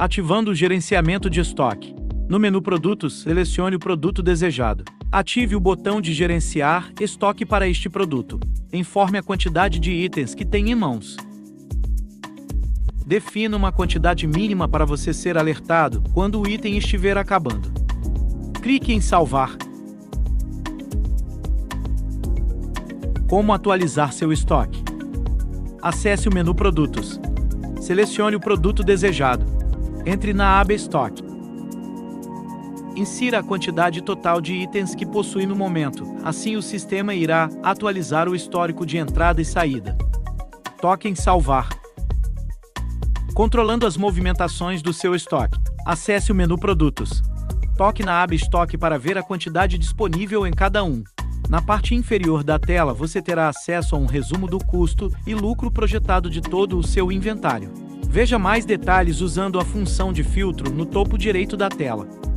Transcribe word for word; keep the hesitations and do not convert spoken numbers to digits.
Ativando o gerenciamento de estoque. No menu Produtos, selecione o produto desejado. Ative o botão de gerenciar estoque para este produto. Informe a quantidade de itens que tem em mãos. Defina uma quantidade mínima para você ser alertado quando o item estiver acabando. Clique em salvar. Como atualizar seu estoque? Acesse o menu Produtos. Selecione o produto desejado. Entre na aba Estoque. Insira a quantidade total de itens que possui no momento, assim o sistema irá atualizar o histórico de entrada e saída. Toque em salvar. Controlando as movimentações do seu estoque. Acesse o menu Produtos. Toque na aba Estoque para ver a quantidade disponível em cada um. Na parte inferior da tela você terá acesso a um resumo do custo e lucro projetado de todo o seu inventário. Veja mais detalhes usando a função de filtro no topo direito da tela.